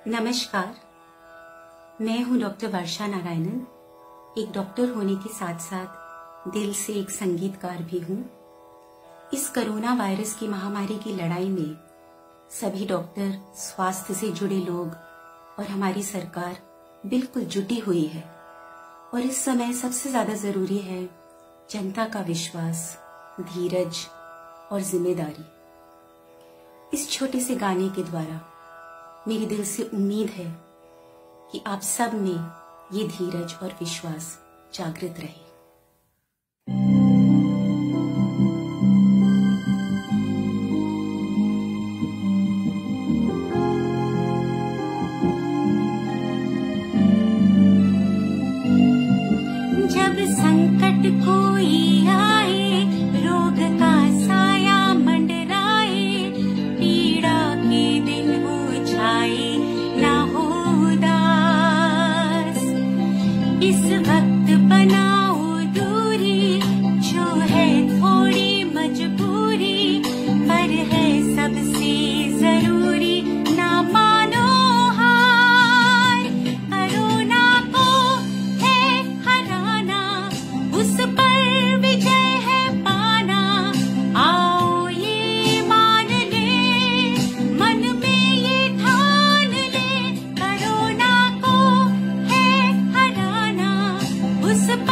नमस्कार, मैं हूं डॉक्टर वर्षा नारायणन। एक डॉक्टर होने के साथ साथ दिल से एक संगीतकार भी हूं। इस कोरोना वायरस की महामारी की लड़ाई में सभी डॉक्टर, स्वास्थ्य से जुड़े लोग और हमारी सरकार बिल्कुल जुटी हुई है। और इस समय सबसे ज्यादा जरूरी है जनता का विश्वास, धीरज और जिम्मेदारी। इस छोटे से गाने के द्वारा मेरे दिल से उम्मीद है कि आप सब में ये धीरज और विश्वास जागृत रहे। जब संकट कोई आए, रोग का साया मंडराए, पीड़ा के दिन हो जाए ना हो उदास। इस वक्त बनाओ दूरी, जो है थोड़ी मजबूरी, पर है सबसे जरूरी ना मानो हार। कोरोना को है हराना, उस पर विजय है पाना। आओ ये मान ले, मन में ये ठान ले, कोरोना को है हराना, उस पर